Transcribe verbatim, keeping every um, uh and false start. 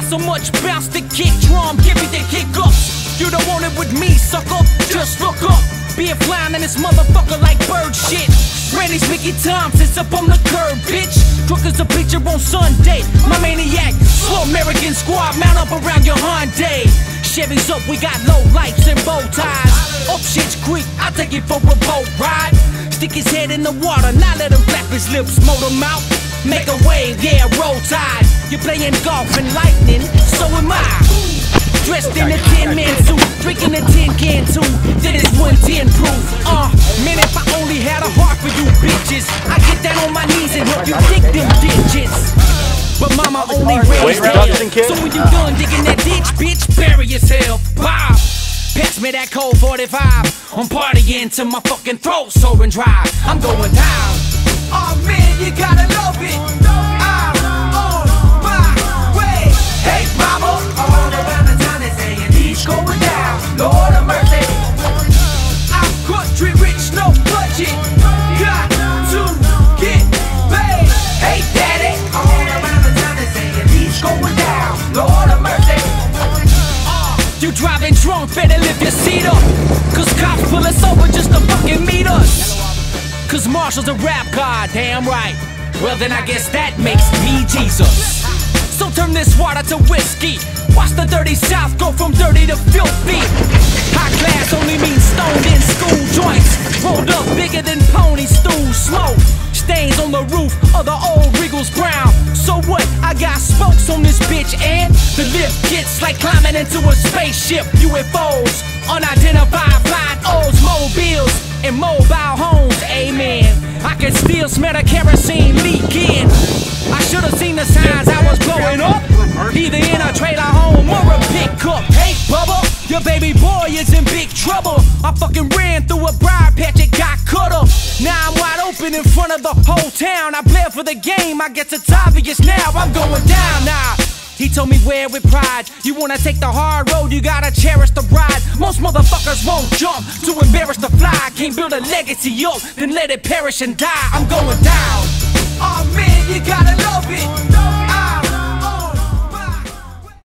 so much bounce the kick drum, give me the hiccups. You don't want it with me, sucker, just look up. Be a flying in this motherfucker like bird shit. Randy's Mickey Thompson's up on the curb, bitch. Crook as a picture on Sunday. My maniac, slow American squad, mount up around your Hyundai. Chevy's up, we got low lights and bow ties. Up shit's creek, I'll take it for a boat ride. Stick his head in the water, now let him flap his lips, motor mouth. Make a wave, yeah, roll tide. You're playing golf and lightning, so am I. Dressed in a tin-man suit, drinking a tin can too. Then it's one ten proof. Uh, man, if I only had a heart for you bitches, I'd get down on my knees and help you dig them ditches. But mama only raised hell, so when you done digging that ditch, bitch, bury yourself. Bob, pass me that cold forty-five. I'm partying till my fucking throat's sore and dry. I'm going down. Oh man, you gotta love it. I'm on my way. Hey mama, all around the town they saying he's going down. Lord of mercy. I'm country rich, no budget. Got to get paid. Hey daddy, all around the town they saying he's going down. Lord of mercy. Uh, you driving drunk, better lift your seat up. Cause cops pull us over just to fucking meet us. Cause Marshall's a rap god, damn right. Well then I guess that makes me Jesus. So turn this water to whiskey. Watch the dirty South go from dirty to filthy. High class only means stoned in school joints. Rolled up bigger than pony stool smoke. Stains on the roof of the old Regal's brown. So what? I got spokes on this bitch and the lift gets like climbing into a spaceship. U F Os, unidentified flying O's, mobiles, and mobile homes, amen. I can still smell the kerosene leaking. I should've seen the signs I was blowing up, either in a trailer home or a pickup. Hey Bubba, your baby boy is in big trouble. I fucking ran through a briar patch and got cut up. Now I'm wide open in front of the whole town. I bled for the game, I guess it's obvious now. I'm going down now. He told me wear with pride. You wanna take the hard road, you gotta cherish the ride. Most motherfuckers won't jump to embarrass the fly. Can't build a legacy up, then let it perish and die. I'm going down.